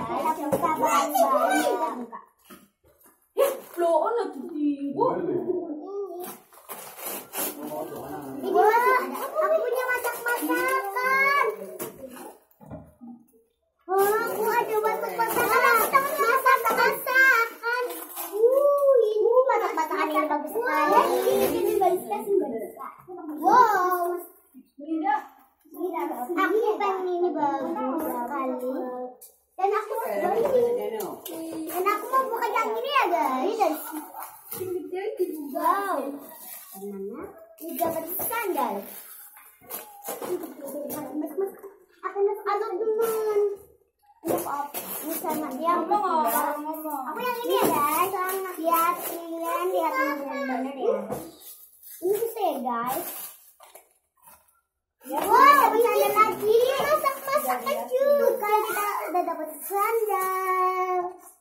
Kita buka bareng-bareng. Loh, ono ditinggu. Ini aku punya masak-masakan. Oh, aku ada masak-masakan. Masak-masakan. Ini masak-masakan yang bagus sekali. Ini bagus. Wow. Aku pengen ini bagus sekali. Dan aku mau buka yang ini ya guys. Wow. Mana? Ini dapat sandal. Akan aduk teman. Ini sama dia. Aku yang ini ya guys. Lihat benar ya. Ini susah ya guys. Wow, dapat sandal lagi. Masak juga. Kita udah dapat sandal.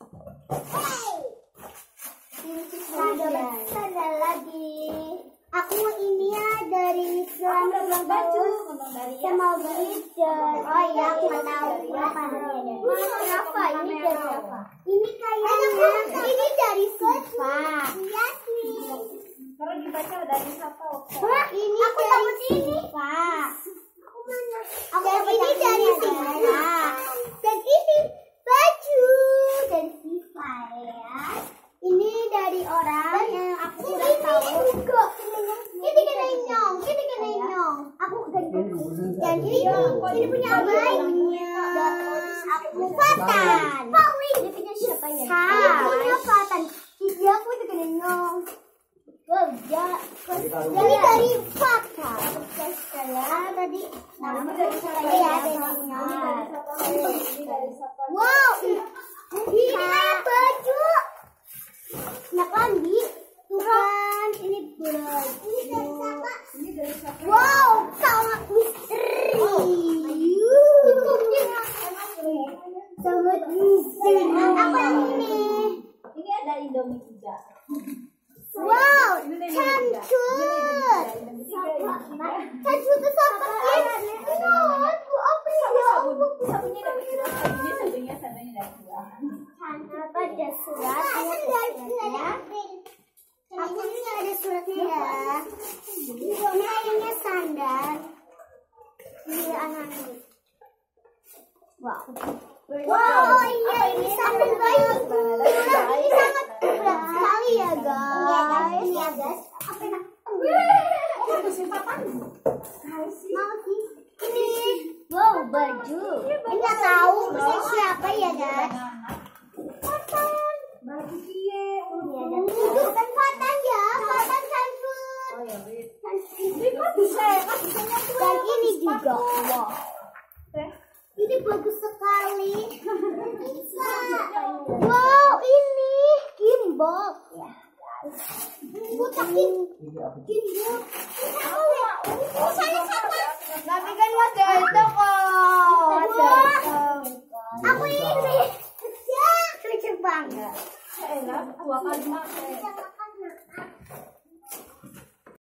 Ini sandal lagi. Aku ini ya dari Islam baju sama glitter. Oh iya, aku tahu berapa harganya. Berapa? Ini dari berapa? Ini kayaknya ini dari Siva. Lihat nih. Kalau dibaca dari siapa? Ini aku dapat ini, Pak. Dan ini dari Siva. Dan ini baju dari Siva ya. Ini dari orang yang aku udah tahu. Ini kena nyong. Aku ganti. Dan ini punya Abay. Aku Fatan. Ini punya siapa ya? Ini punya Fatan. Ini aku itu kena nyong. Ini dari Fatan. Tadi nama dari saya ya. Wow. Ini kayak baju. Nah Kandi, tuh kan ini baju. Ini dari siapa? Wow, sangat misteri. Sangat misteri. Apa ini? Ini ada Indomie juga. Wow, cancut. Cancut itu seperti itu. Apa ya? Sabunnya dari sabunnya dari Ada surat. Aku ini ada suratnya ya. Ini kayaknya sandal. Ini anak. Wow. Wow, iya ini sandal bagus. Ini sangat berat sekali ya guys. Ini ya guys. Apa nak? Mau sih. Ini. Wow, baju. Ini nggak tahu siapa ya guys. Fatan. baju dia. Bukan Fatan ya, Fatan cancut. Oh ya, Ini kok bisa ya? Dan ini juga. Wow. Ini bagus sekali. Wow, ini gimbal. Butakin. Gimbal.